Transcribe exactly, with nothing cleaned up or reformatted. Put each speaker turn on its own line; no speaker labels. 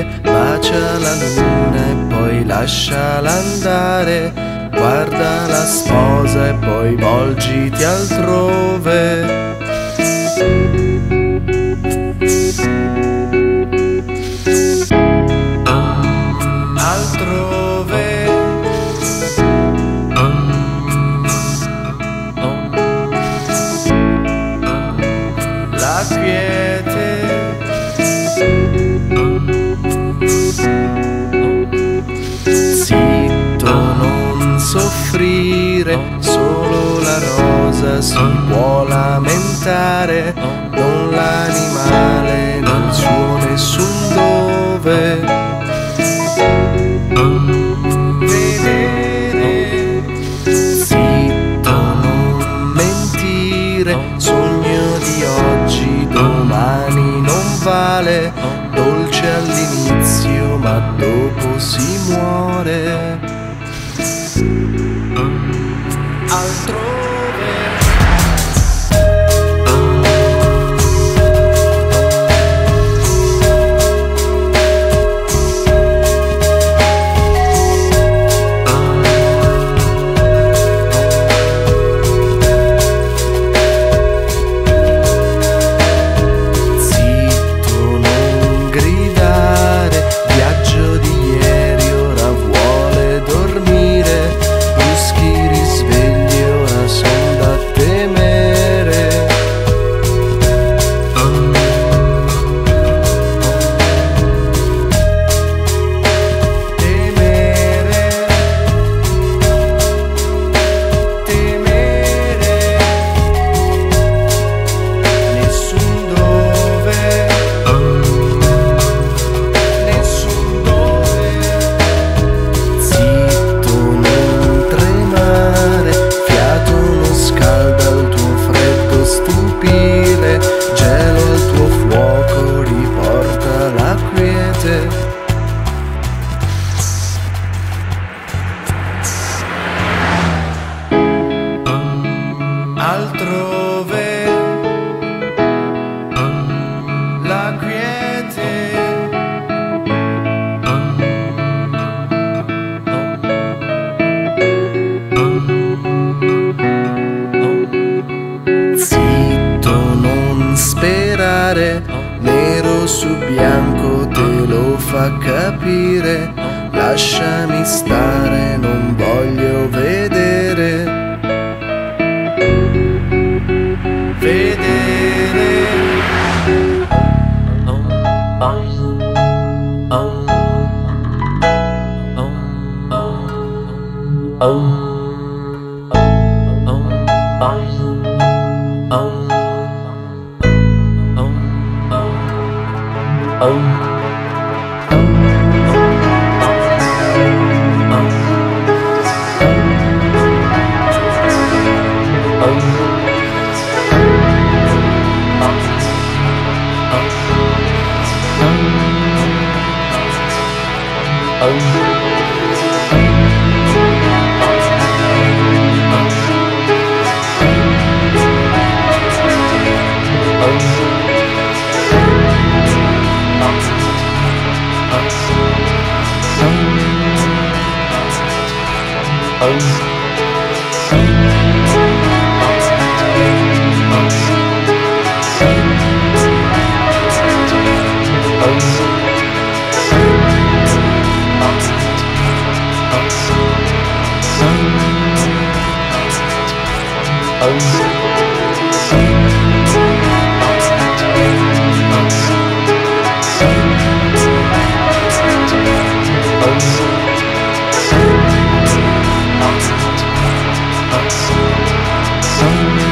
mare, bacia la luna e poi lasciala andare, guarda la sposa e poi volgiti altrove. Altrove. La quiete. Zitto, non soffrire, solo la rosa si può lamentare, non l'animale nel suo nessun dove. Vedere, zitto, non mentire, sogno di oggi, domani non vale, dolce all'inizio ma dopo si muore. Altrove. Altrove, la quiete. Zitto, non sperare, nero su bianco te lo fa capire, lasciami stare, non voglio vedere. Vedere.
Oh,